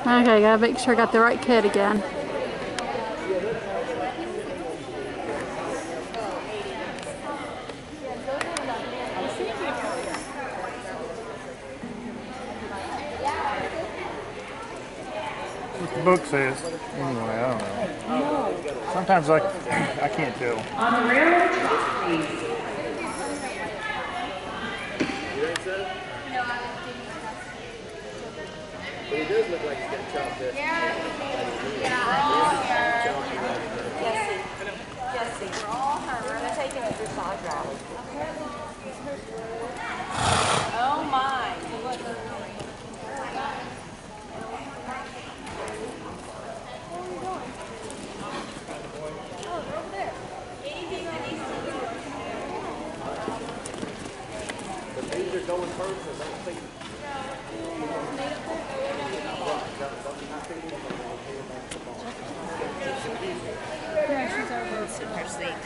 Okay, gotta make sure I got the right kid again. What the book says. Anyway, I don't know. Sometimes I can't tell. On the railroad track, please. But he does look like he's got chopped up. Jesse, we're all her. We're going to take him to your side rally. Oh my. The things are going first, I don't think. Super sweet.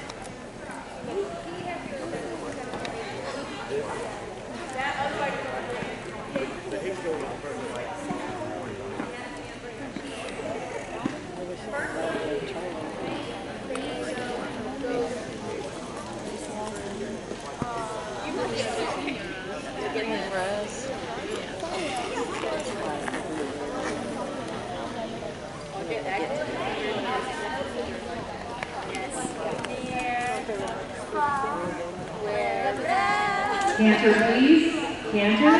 Getting his rose. Cantor, please. Cantor.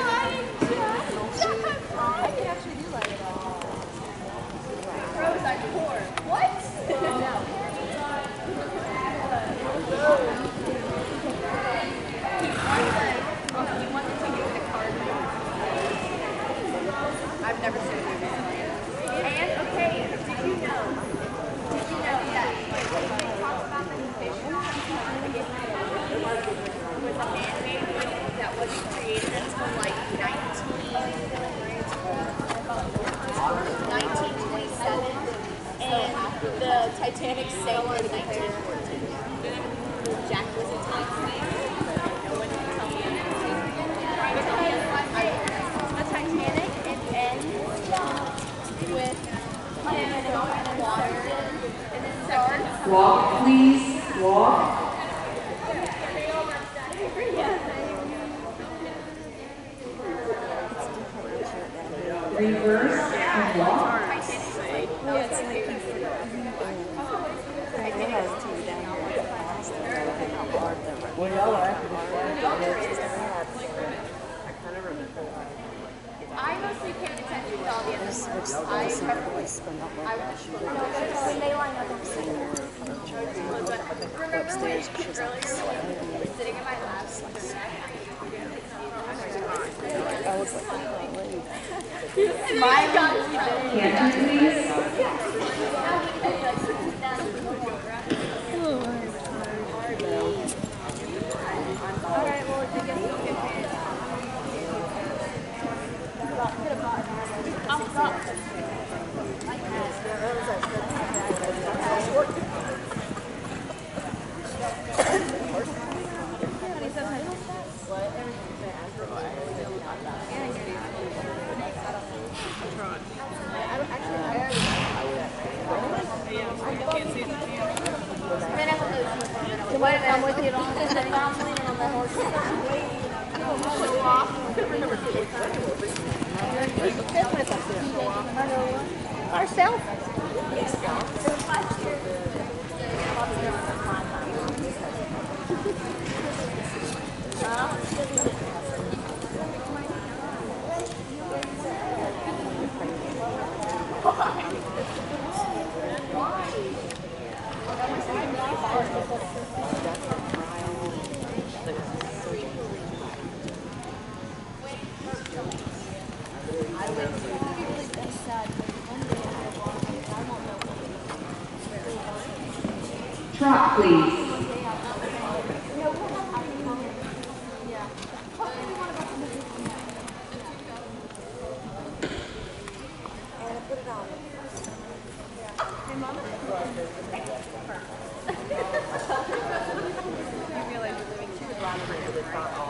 I've never seen it. And okay, did you know that when they talk about the fish was a man-made whale that wasn't created until like 1927, and the Titanic sank in 1914. Jack was a Titanic. The Titanic, it ends with him in the water, and it starts. Walk, please. Walk. Reverse and walk. I mostly paid attention to all the others. When they line up on the same upstairs, sitting in my lap. Cantor, I'm with you on this. I'm leaning on the horse. Ourselves? Trot, please.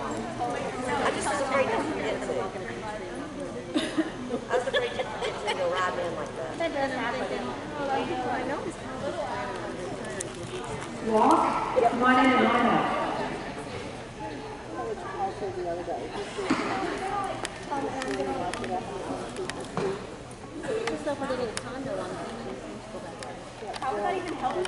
I just was afraid to forget to walk in the I was afraid to forget to go How would that even help?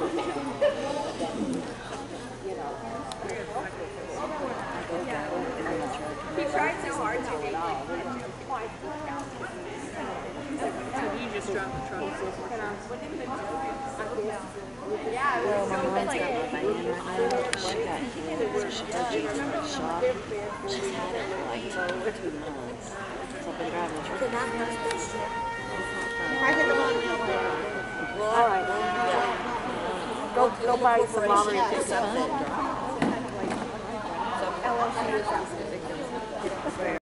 He tried so hard to make like twice the count. So you just dropped the truck. Yeah, it was so good. Like, She got healed, so she took me to the shop. She's had it for like 2 months. So I've been driving the truck. All right. Go buy some lottery tickets. It's fun. LSU is